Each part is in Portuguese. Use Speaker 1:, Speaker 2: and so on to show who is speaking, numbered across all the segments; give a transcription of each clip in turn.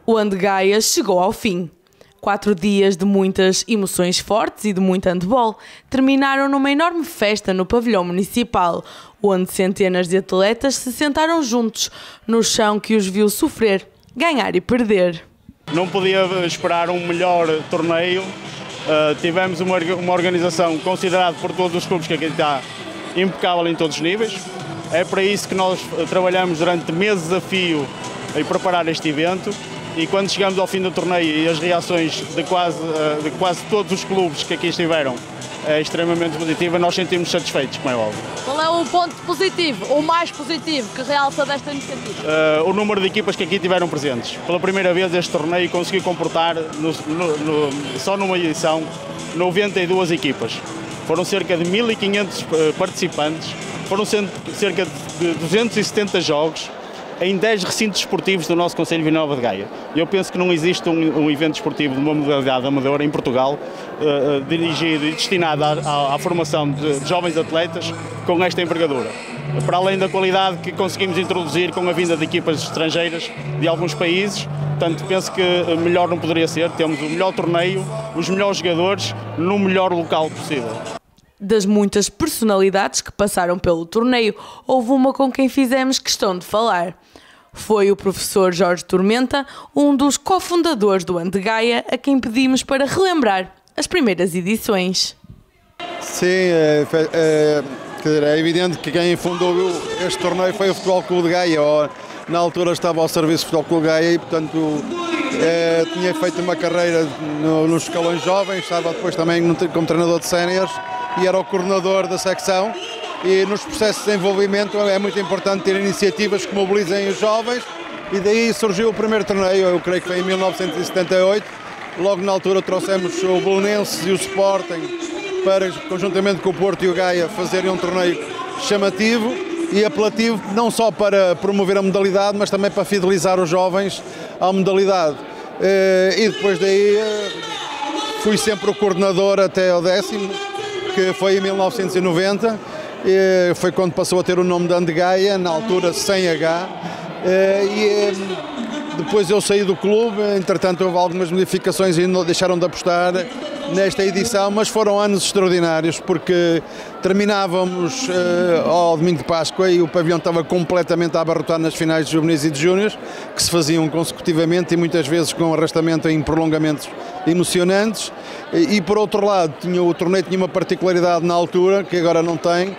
Speaker 1: O Andegaia chegou ao fim. 4 dias de muitas emoções fortes e de muito handball terminaram numa enorme festa no pavilhão municipal, onde centenas de atletas se sentaram juntos no chão que os viu sofrer, ganhar e perder.
Speaker 2: Não podia esperar um melhor torneio. Tivemos uma organização considerada por todos os clubes que aqui está impecável em todos os níveis. É para isso que nós trabalhamos durante meses a fio em preparar este evento. E quando chegamos ao fim do torneio e as reações de quase todos os clubes que aqui estiveram é extremamente positiva, nós sentimos satisfeitos, como é óbvio.
Speaker 3: Qual é o ponto positivo, ou mais positivo, que realça desta iniciativa?
Speaker 2: O número de equipas que aqui estiveram presentes. Pela primeira vez este torneio conseguiu comportar, só numa edição, 92 equipas. Foram cerca de 1.500 participantes, foram cerca de 270 jogos, em 10 recintos esportivos do nosso Concelho de Vila Nova de Gaia. Eu penso que não existe um evento esportivo de uma modalidade amadora em Portugal dirigido e destinado à formação de jovens atletas com esta envergadura. Para além da qualidade que conseguimos introduzir com a vinda de equipas estrangeiras de alguns países, portanto, penso que melhor não poderia ser. Temos o melhor torneio, os melhores jogadores, no melhor local possível.
Speaker 1: Das muitas personalidades que passaram pelo torneio, houve uma com quem fizemos questão de falar. Foi o professor Jorge Tormenta, um dos cofundadores do Andegaia, a quem pedimos para relembrar as primeiras edições.
Speaker 4: Sim, é evidente que quem fundou este torneio foi o Futebol Clube de Gaia. Na altura estava ao serviço do Futebol Clube de Gaia e, portanto, tinha feito uma carreira nos escalões jovens, estava depois também como treinador de séniores e era o coordenador da secção. E nos processos de desenvolvimento é muito importante ter iniciativas que mobilizem os jovens e daí surgiu o primeiro torneio, eu creio que foi em 1978. Logo na altura trouxemos o Belenenses e o Sporting para, conjuntamente com o Porto e o Gaia, fazerem um torneio chamativo e apelativo, não só para promover a modalidade, mas também para fidelizar os jovens à modalidade. E depois daí fui sempre o coordenador até ao 10º, que foi em 1990. Foi quando passou a ter o nome de Andegaia, na altura sem H, e depois eu saí do clube. Entretanto houve algumas modificações e deixaram de apostar nesta edição, mas foram anos extraordinários porque terminávamos ao domingo de Páscoa e o pavilhão estava completamente a abarrotar nas finais de juvenis e de júniores, que se faziam consecutivamente e muitas vezes com arrastamento em prolongamentos emocionantes. E por outro lado, o torneio tinha uma particularidade na altura, que agora não tem,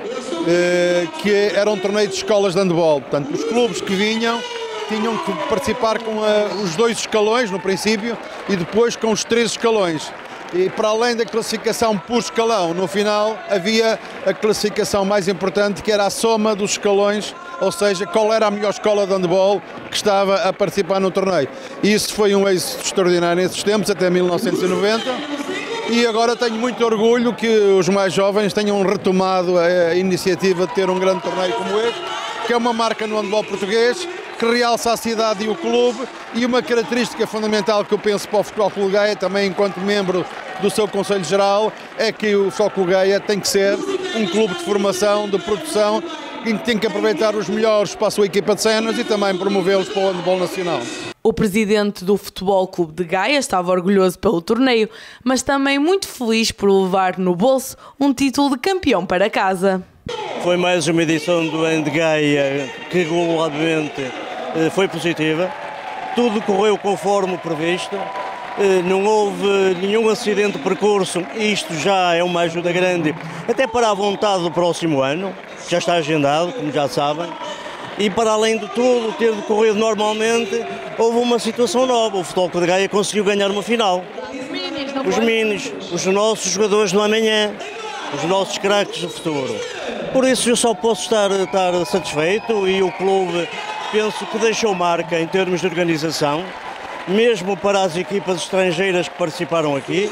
Speaker 4: que era um torneio de escolas de handball. Portanto, os clubes que vinham tinham que participar com os 2 escalões no princípio e depois com os 3 escalões. E para além da classificação por escalão, no final havia a classificação mais importante, que era a soma dos escalões, ou seja, qual era a melhor escola de handball que estava a participar no torneio. E isso foi um êxito extraordinário nesses tempos, até 1990. E agora tenho muito orgulho que os mais jovens tenham retomado a iniciativa de ter um grande torneio como este, que é uma marca no handball português, que realça a cidade e o clube, e uma característica fundamental que eu penso para o Futebol Clube de Gaia, também enquanto membro do seu Conselho Geral, é que o Futebol Clube de Gaia tem que ser um clube de formação, de produção, e tem que aproveitar os melhores para a sua equipa de séniores e também promovê-los para o handball nacional.
Speaker 1: O presidente do Futebol Clube de Gaia estava orgulhoso pelo torneio, mas também muito feliz por levar no bolso um título de campeão para casa.
Speaker 5: Foi mais uma edição do Andegaia que globalmente foi positiva. Tudo correu conforme previsto. Não houve nenhum acidente de percurso. Isto já é uma ajuda grande, até para a vontade do próximo ano. Já está agendado, como já sabem. E para além de tudo ter decorrido normalmente, houve uma situação nova. O Futebol Clube de Gaia conseguiu ganhar uma final. Os minis, os nossos jogadores do amanhã, os nossos craques do futuro. Por isso eu só posso estar satisfeito, e o clube penso que deixou marca em termos de organização, mesmo para as equipas estrangeiras que participaram aqui,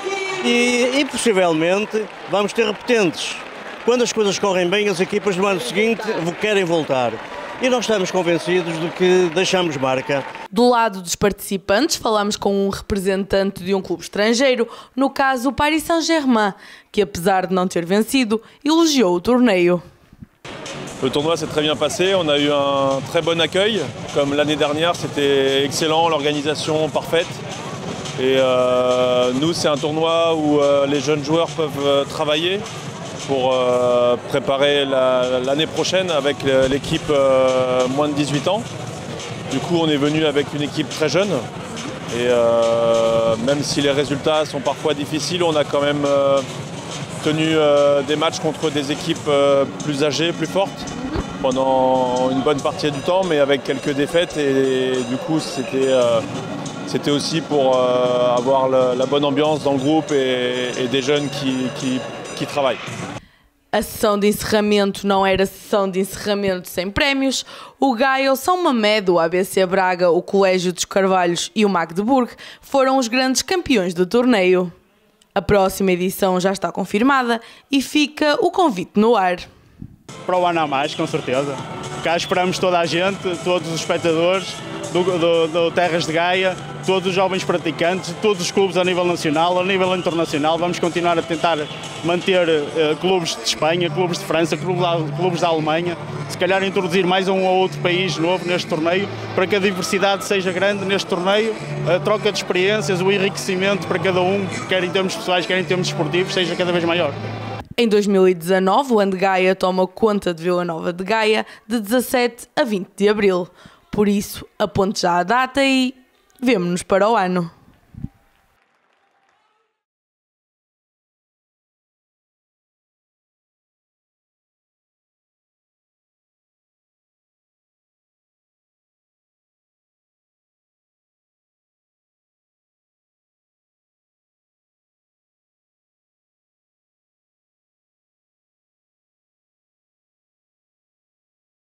Speaker 5: e possivelmente vamos ter repetentes. Quando as coisas correm bem, as equipas no ano seguinte querem voltar. E nós estamos convencidos de que deixamos marca.
Speaker 1: Do lado dos participantes, falamos com um representante de um clube estrangeiro, no caso o Paris Saint-Germain, que apesar de não ter vencido, elogiou o torneio.
Speaker 6: Le tournoi s'est très bien passé, on a eu un très bon accueil. Comme l'année dernière, c'était excellent, l'organisation parfaite. Et nous, c'est un tournoi où les jeunes joueurs peuvent travailler pour préparer l'année prochaine avec l'équipe moins de 18 ans. Du coup, on est venu avec une équipe très jeune. Et même si les résultats sont parfois difficiles, on a quand même tenu des matchs contre des équipes plus âgées, plus fortes, pendant une bonne partie du temps, mais avec quelques défaites. Et du coup, c'était aussi pour avoir la bonne ambiance dans le groupe et des jeunes qui travaillent.
Speaker 1: A sessão de encerramento não era sessão de encerramento sem prémios. O Gaia, o São Mamede, o ABC Braga, o Colégio dos Carvalhos e o Magdeburg foram os grandes campeões do torneio. A próxima edição já está confirmada e fica o convite no ar.
Speaker 2: Para o ano a mais, com certeza. Cá esperamos toda a gente, todos os espectadores do Terras de Gaia, todos os jovens praticantes, todos os clubes a nível nacional, a nível internacional. Vamos continuar a tentar manter clubes de Espanha, clubes de França, clubes da Alemanha, se calhar introduzir mais um ou outro país novo neste torneio, para que a diversidade seja grande neste torneio, a troca de experiências, o enriquecimento para cada um, quer em termos pessoais, quer em termos esportivos, seja cada vez maior.
Speaker 1: Em 2019, o Andgaia toma conta de Vila Nova de Gaia de 17 a 20 de abril. Por isso, aponte já a data e vemo-nos para o ano.